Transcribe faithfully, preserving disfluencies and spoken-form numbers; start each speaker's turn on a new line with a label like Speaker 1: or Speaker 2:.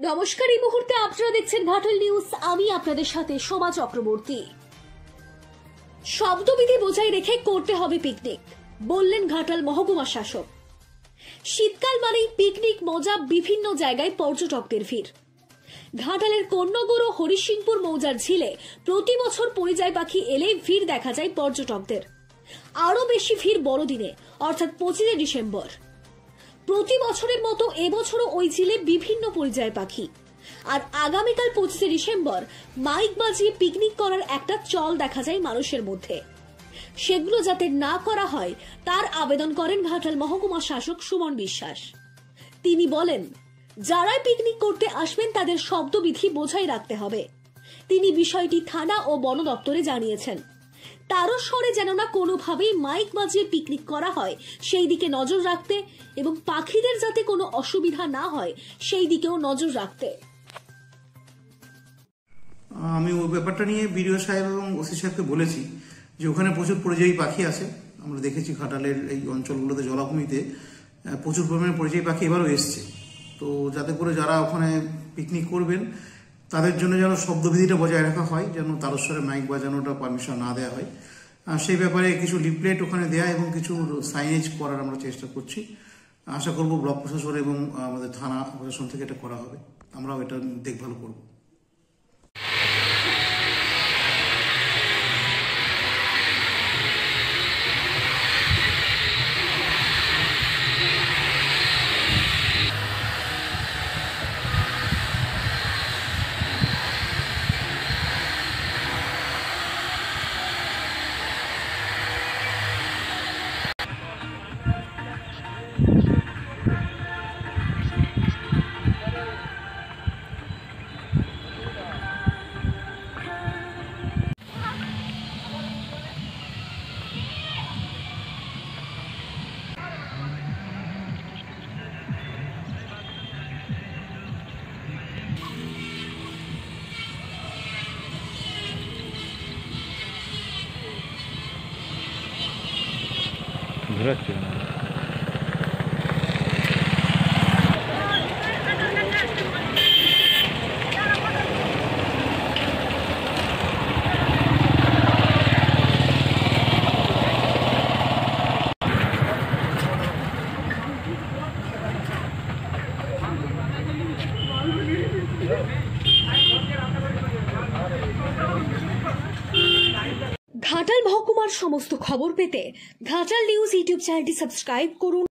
Speaker 1: নমস্কার, এই মুহূর্তে আপনারা দেখছেন ঘাটাল নিউজ। আমি আপনাদের সাথে শোভা চক্রবর্তী। শব্দবিধি বজায় রেখে করতে হবে পিকনিক, বললেন ঘাটাল মহকুমা শাসক। শীতকাল মানেই পিকনিক মজা, বিভিন্ন জায়গায় পর্যটকদের ভিড়। ঘাটালের কন্যগর ও হরিসিংপুর মৌজার ঝিলে প্রতি বছর পরিযায়ী পাখি এলে ভিড় দেখা যায় পর্যটকদের। আরো বেশি ভিড় বড়দিনে অর্থাৎ পঁচিশে ডিসেম্বর। প্রতি বছরের মতো এবছরও ওই ঝিলে বিভিন্ন পরিযায়ী পাখি। আর আগামীকাল পঁচিশে ডিসেম্বর মাইক বাজিয়ে পিকনিক করার একটা চল দেখা যায় মানুষের মধ্যে। সেগুলো যাতে না করা হয় তার আবেদন করেন ঘাটাল মহকুমা শাসক সুমন বিশ্বাস। তিনি বলেন, যারাই পিকনিক করতে আসবেন তাদের শব্দবিধি বজায় রাখতে হবে। তিনি বিষয়টি থানা ও বন দপ্তরে জানিয়েছেন। তারস্বরে যেন না কোনোভাবেই মাইক বাজিয়ে পিকনিক করা হয় সেই দিকে নজর রাখতে এবং পাখিদের যাতে কোনো অসুবিধা না হয় সেই দিকেও নজর রাখতে।
Speaker 2: আমি ওই ব্যাপারটা নিয়ে বিডিও সাহেব এবং ওসি সাহেবকে বলেছি যে ওখানে প্রচুর পরিযায়ী পাখি আছে। আমরা দেখেছি ঘাটালের এই অঞ্চলগুলোতে জলাভূমিতে প্রচুর পরিমাণে পরিযায়ী পাখি এবারও এসছে। তো যাতে করে যারা ওখানে পিকনিক করবেন তাদের জন্য যেন শব্দবিধিটা বজায় রাখা হয়, যেন তারস্বরে মাইক বাজানোটা পারমিশন না দেওয়া হয়। সেই ব্যাপারে কিছু লিফলেট ওখানে দেয়া এবং কিছু সাইনেজ করার আমরা চেষ্টা করছি। আশা করব ব্লক প্রশাসন এবং আমাদের থানা প্রশাসন থেকে এটা করা হবে। আমরাও এটা দেখভাল করব।
Speaker 3: ঘোরাচ্ছিল না।
Speaker 1: ঘাটাল মহকুমার সমস্ত খবর পেতে ঘাটাল নিউজ ইউটিউব চ্যানেলটি সাবস্ক্রাইব করুন।